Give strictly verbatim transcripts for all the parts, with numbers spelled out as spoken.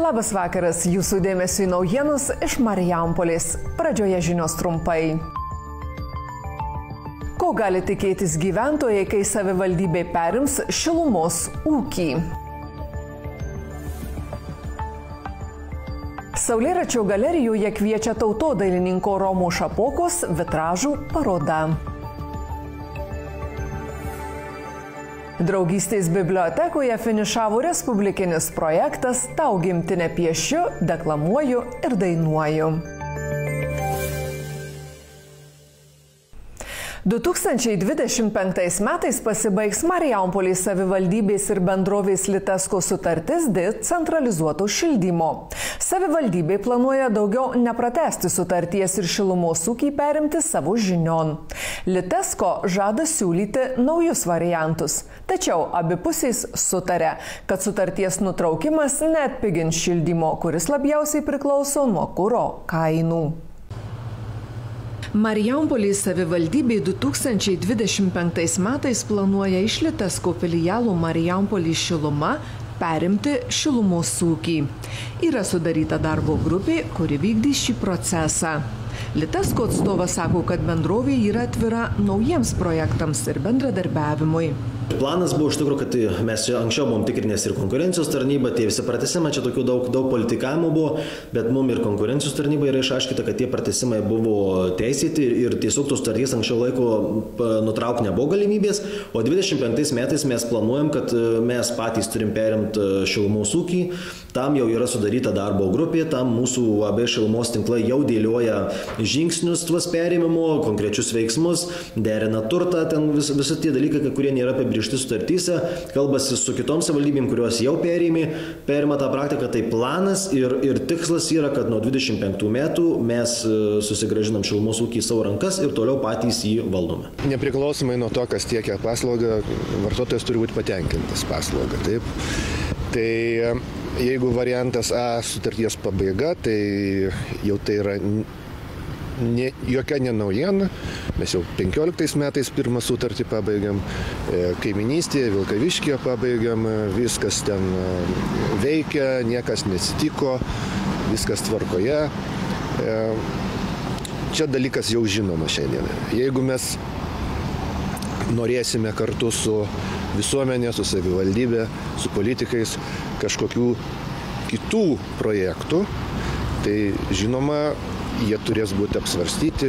Labas vakaras, jūsų dėmesio į naujienos iš Marijampolės. Pradžioje žinios trumpai. Ko gali tikėtis gyventojai, kai savivaldybė perims šilumos ūkį? Saulėračio galerijoje kviečia tautodailininko Romo Šapokos vitražų paroda. Draugystės bibliotekoje finišavo respublikinis projektas Tau gimtinę piešiu, deklamuoju ir dainuoju. du tūkstančiai dvidešimt penktais metais pasibaigs Marijampolės savivaldybės ir bendrovės Litesko sutartis dėl centralizuoto šildymo. Savivaldybė planuoja daugiau nepratęsti sutarties ir šilumos ūkį perimti savo žinion. Litesko žada siūlyti naujus variantus. Tačiau abi pusės sutarė, kad sutarties nutraukimas neatpigins šildymo, kuris labiausiai priklauso nuo kuro kainų. Marijampolės savivaldybė du tūkstančiai dvidešimt penktais metais planuoja iš Litesko filialų Marijampolės šiluma perimti šilumos ūkį. Yra sudaryta darbo grupė, kuri vykdys šį procesą. Litesko atstovas sako, kad bendrovė yra atvira naujiems projektams ir bendradarbiavimui. Planas buvo iš tikrųjų, kad mes čia anksčiau buvom tikrinės ir konkurencijos tarnyba, tie visi pratesimai, čia tokių daug, daug politikavimų buvo, bet mums ir konkurencijos tarnyba yra išaiškita, kad tie pratesimai buvo teisėti ir tiesiog tos sutarties anksčiau laiko nutraukti nebuvo galimybės, o dvidešimt penktais metais mes planuojam, kad mes patys turim perimti šilumos ūkį, tam jau yra sudaryta darbo grupė, tam mūsų A B šilumos tinklai jau dėlioja žingsnius tuos perėmimo, konkrečius veiksmus, derina turtą, ten vis, visi tie dalykai, kurie nėra apibrėžti sutartyse, kalbasi su kitom savivaldybėm, kurios jau perėmė, perima tą praktiką, tai planas ir, ir tikslas yra, kad nuo dvidešimt penktų metų mes susigrąžinam šilumos ūkį į savo rankas ir toliau patys jį valdome. Nepriklausomai nuo to, kas tiekia paslaugą, vartotojas turi būti patenkintas paslaugą. Taip. Tai jeigu variantas A sutarties pabaiga, tai jau tai yra ne, jokia ne naujiena. Mes jau penkioliktais metais pirmą sutartį pabaigiam, kaiminystėje, Vilkaviškyje pabaigiam, viskas ten veikia, niekas nesitiko, viskas tvarkoje. Čia dalykas jau žinoma šiandien. Jeigu mes norėsime kartu su visuomenė, su savivaldybė, su politikais kažkokių kitų projektų, tai žinoma, jie turės būti apsvarstyti,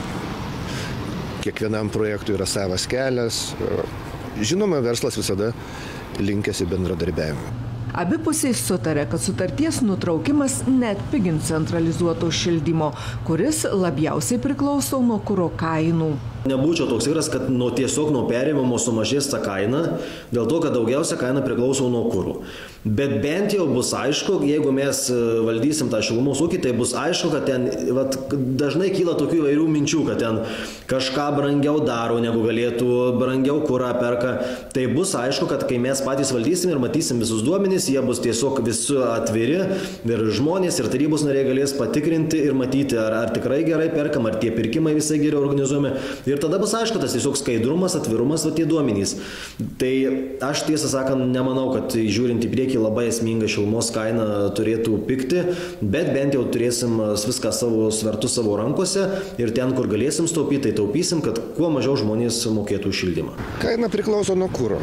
kiekvienam projektui yra savas kelias. Žinoma, verslas visada linkęs į bendradarbiavimą. Abi pusės sutarė, kad sutarties nutraukimas neatpigins centralizuoto šildymo, kuris labiausiai priklauso nuo kuro kainų. Nebūčiau toks tikras, kad nuo tiesiog nuo perėmimo sumažės ta kaina, dėl to, kad daugiausia kaina priklauso nuo kuro. Bet bent jau bus aišku, jeigu mes valdysim tą šilumos ūkį, tai bus aišku, kad ten vat, dažnai kyla tokių įvairių minčių, kad ten kažką brangiau daro, negu galėtų, brangiau kurą perka. Tai bus aišku, kad kai mes patys valdysim ir matysim visus duomenys, jie bus tiesiog visi atviri ir žmonės ir tarybos nariai galės patikrinti ir matyti, ar, ar tikrai gerai perkam, ar tie pirkimai visai geriau organizuojami. Ir tada bus aišku, tas tiesiog skaidrumas, atvirumas, va tie duomenys. Tai aš tiesą sakant, nemanau, kad žiūrint į priekį labai esminga šilumos kaina turėtų pigti, bet bent jau turėsim viską savo svertus savo rankose ir ten, kur galėsim staupyti, tai taupysim, kad kuo mažiau žmonės mokėtų šildymą. Kaina priklauso nuo kuro.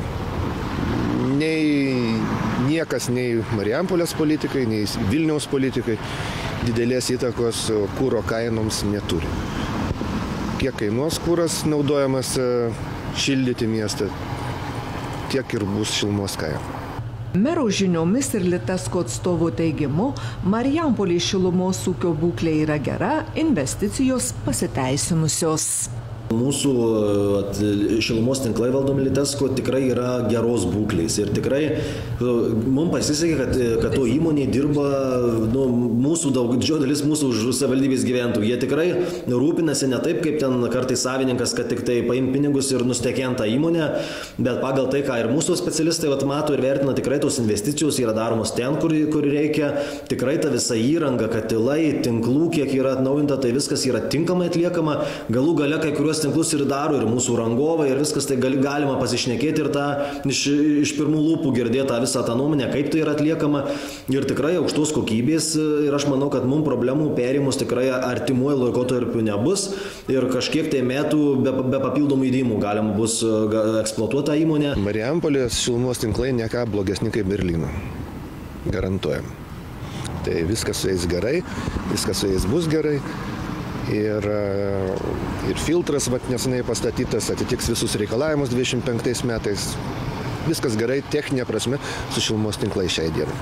Nei niekas, nei Marijampolės politikai, nei Vilniaus politikai didelės įtakos kuro kainoms neturi. Kiek kainuos kuras naudojamas šildyti miestą, tiek ir bus šilumos kaina. Mero žiniomis ir Litesko atstovo teigimu, Marijampolės šilumos ūkio būklė yra gera, investicijos pasiteisinusios. Mūsų šilumos tinklai valdomi Litesko tikrai yra geros būklės ir tikrai mums pasisekė, kad, kad to įmonė dirba, nu, mūsų daug, didžioji dalis mūsų savivaldybės gyventojų. Jie tikrai rūpinasi ne taip, kaip ten kartais savininkas, kad tik tai paim pinigus ir nustekent tą įmonę, bet pagal tai, ką ir mūsų specialistai vat, mato ir vertina, tikrai tos investicijos yra daromos ten, kur, kur reikia. Tikrai ta visa įranga, katilai, tinklų, kiek yra atnaujinta, tai viskas yra tinkamai atliekama. Galų gale kai kuriuos tikras tinklus ir daro, ir mūsų rangovai, ir viskas tai gali, galima pasišnekėti ir tą iš, iš pirmų lūpų girdėti tą visą tą nuomonę, kaip tai yra atliekama ir tikrai aukštos kokybės ir aš manau, kad mums problemų perėjimus tikrai artimuoju laikotarpiu nebus ir kažkiek tai metų be, be papildomų įdimų galima bus eksploatuoti tą įmonę. Marijampolės šilumos tinklai ne ką blogesni kaip Berlyno. Garantuojam. Tai viskas su jais gerai, viskas su jais bus gerai ir, ir filtras vat, nesenai pastatytas atitiks visus reikalavimus dvidešimt penktais metais. Viskas gerai techninė prasme su šilumos tinklai šiai dienai.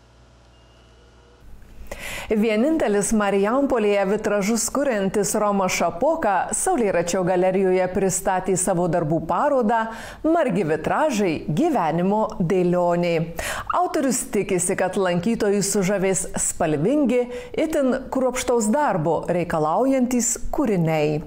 Vienintelis Marijampolėje vitražus kuriantis Romas Šapoka Saulėračio galerijoje pristatė savo darbų parodą Margi vitražai gyvenimo dėlionė. Autorius tikisi, kad lankytojai sužavės spalvingi, itin kruopštaus darbo reikalaujantys kūriniai.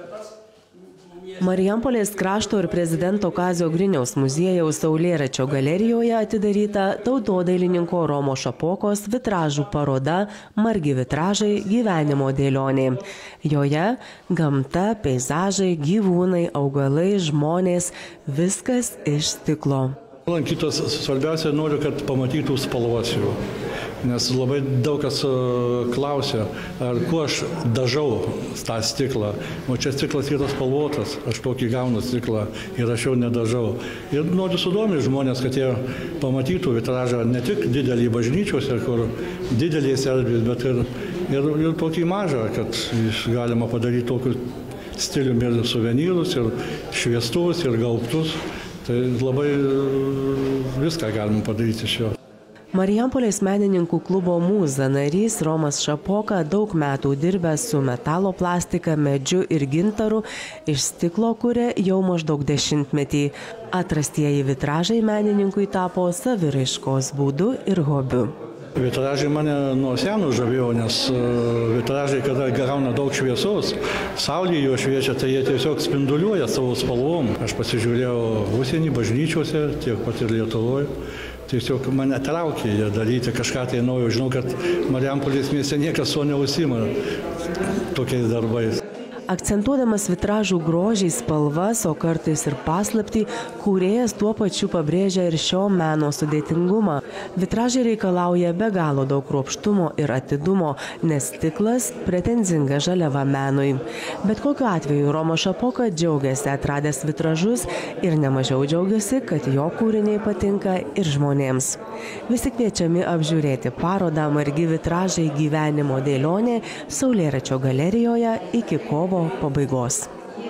Marijampolės krašto ir prezidento Kazio Griniaus muziejaus Saulėračio galerijoje atidaryta tautodailininko Romo Šapokos vitražų paroda Margi vitražai gyvenimo dėlionė. Joje gamta, peizažai, gyvūnai, augalai, žmonės, viskas iš stiklo. Lankytojas svarbiausia noriu, kad pamatytų spalvas jų. Nes labai daug kas klausia, ar kuo aš dažau tą stiklą. O čia stiklas yra spalvotas, aš tokį gaunu stiklą ir aš jau nedažau. Ir noriu sudominti žmonės, kad jie pamatytų vitražą ne tik didelį bažnyčiose, kur didelės erdvės, bet ir, ir, ir tokį mažą, kad galima padaryti tokiu stiliumi ir suvenyrus, ir šviestuvus, ir gaubtus. Tai labai viską galima padaryti iš jo. Marijampolės menininkų klubo Mūza narys Romas Šapoka daug metų dirbęs su metalo plastika, medžiu ir gintaru, iš stiklo kuria jau maždaug dešimtmetį. Atrastieji vitražai menininkui tapo saviraiškos būdu ir hobiu. Vitražai mane nuo senų žavėjo, nes vitražai, kada gauna daug šviesos, saulė jo šviečia, tai jie tiesiog spinduliuoja savo spalvom. Aš pasižiūrėjau užsienį bažnyčiose, tiek pat ir Lietuvoje. Tiesiog mane traukė jie daryti kažką tai naujo. Žinau, kad Marijampolės mieste niekas to neužsiima tokiais darbais. Akcentuodamas vitražų grožį, spalvas, o kartais ir paslaptį, kūrėjas tuo pačiu pabrėžia ir šio meno sudėtingumą. Vitražai reikalauja be galo daug kruopštumo ir atidumo, nes stiklas pretenzinga žaliava menui. Bet kokiu atveju Romas Šapoka džiaugiasi atradęs vitražus ir nemažiau džiaugiasi, kad jo kūriniai patinka ir žmonėms. Visi kviečiami apžiūrėti parodą Margi vitražai gyvenimo dėlionė Saulėračio galerijoje iki kovo pabaigos.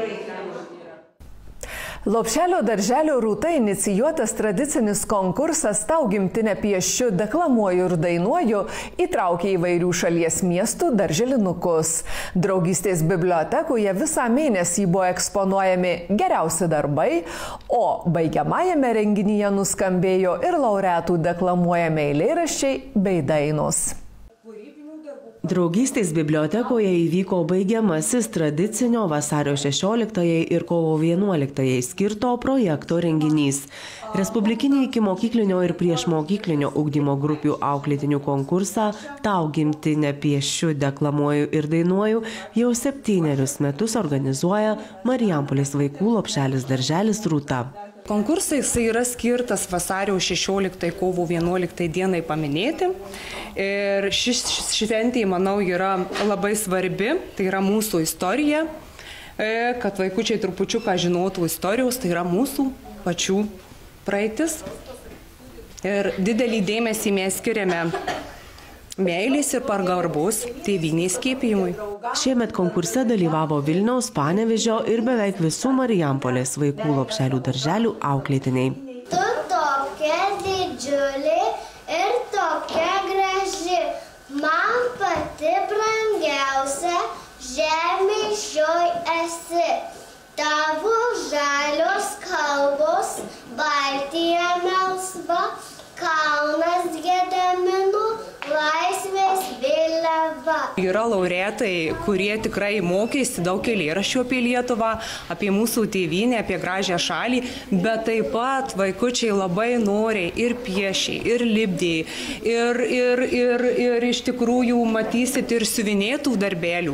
Lopšelio darželio Rūta inicijuotas tradicinis konkursas Tau gimtinę piešiu, deklamuoju ir dainuoju įtraukė įvairių šalies miestų darželinukus. Draugystės bibliotekoje visą mėnesį buvo eksponuojami geriausi darbai, o baigiamajame renginyje nuskambėjo ir laureatų deklamuojami eilėraščiai bei dainos. Draugystės bibliotekoje įvyko baigiamasis tradicinio vasario šešioliktajai ir kovo vienuoliktajai skirto projekto renginys. Respublikinį ikimokyklinio ir priešmokyklinio ugdymo grupių auklėtinių konkursą Tau gimtinę piešiu, deklamuoju ir dainuoju jau septynerius metus organizuoja Marijampolės vaikų lopšelis darželis Rūta. Konkursas yra skirtas vasario šešioliktai kovo vienuoliktai dienai paminėti ir ši šventė, manau, yra labai svarbi, tai yra mūsų istorija, kad vaikučiai trupučiuką žinotų istorijos, tai yra mūsų pačių praeitis. Ir didelį dėmesį mes skiriame meilės ir pagarbos tėvynės skiepijimui. Šiemet konkurse dalyvavo Vilniaus, Panevėžio ir beveik visų Marijampolės vaikų lopšelių darželių auklėtiniai. Tu tokia didžiulė ir tokia graži, man pati brangiausia žemė šioj esi. Tavo žalios kalvos, Baltija melsva, kalnas Gedimino, laisvės vėliava. Yra laureatai, kurie tikrai mokėsi daug eilėraščių apie Lietuvą, apie mūsų tėvynę, apie gražią šalį, bet taip pat vaikučiai labai noriai ir piešiai, ir lipdė, ir, ir, ir, ir iš tikrųjų matysit ir siuvinėtų darbelių.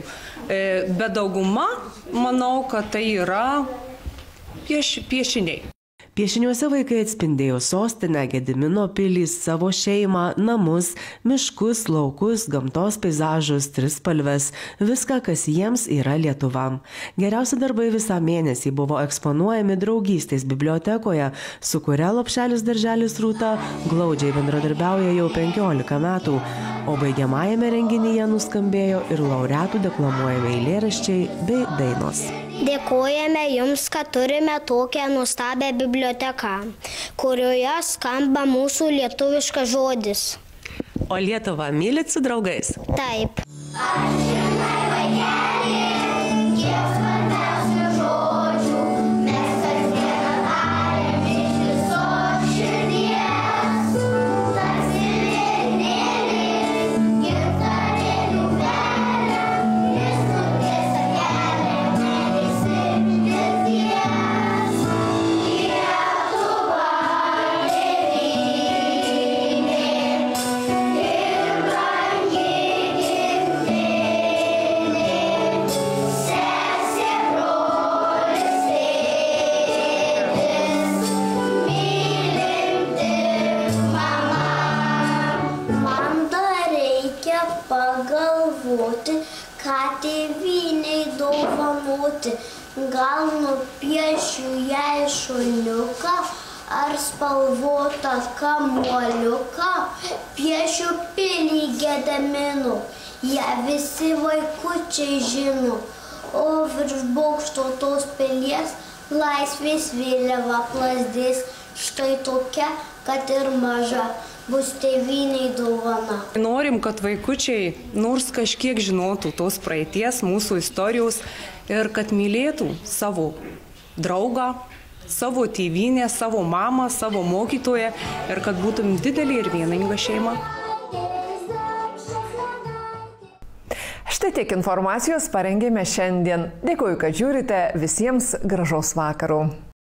bet dauguma, manau, kad tai yra pieš, piešiniai. Piešiniuose vaikai atspindėjo sostinę, Gedimino pilį, savo šeimą, namus, miškus, laukus, gamtos peizažus, trispalves, viską, kas jiems yra Lietuva. Geriausi darbai visą mėnesį buvo eksponuojami Draugystės bibliotekoje, su kuria Lopšelis darželis Rūta glaudžiai bendradarbiauja jau penkiolika metų, o baigiamajame renginyje nuskambėjo ir laureatų deklamuojami eilėraščiai bei dainos. Dėkojame Jums, kad turime tokią nuostabią biblioteką, kurioje skamba mūsų lietuviškas žodis. O Lietuvą mylit su draugais? Taip. Aš žinai, vaikeli, kiek svarbiausių žodžių mes kasdieną tariam iš visos širdies. Tarsi vėrinėliai, gintarėlių veriam, jis nutiesa kelią mėnesį mirties. Lietuva tėvynė ir brangi pagalvoti, ką tėvynei dovanoti. Gal nupiešiu jai šuniuką ar spalvotą kamuoliuką. Piešiu pilį Gedimino, ją visi vaikučiai žino. O virš bokšto tos pilies laisvės vėliava plazdės. Štai tokia, kad ir maža, bus tėvynei dovana. Norim, kad vaikučiai nors kažkiek žinotų tos praeities, mūsų istorijos ir kad mylėtų savo draugą, savo tėvynę, savo mamą, savo mokytoją ir kad būtum didelė ir vieninga šeima. Štai tiek informacijos parengėme šiandien. Dėkuoju, kad žiūrite. Visiems gražaus vakaro.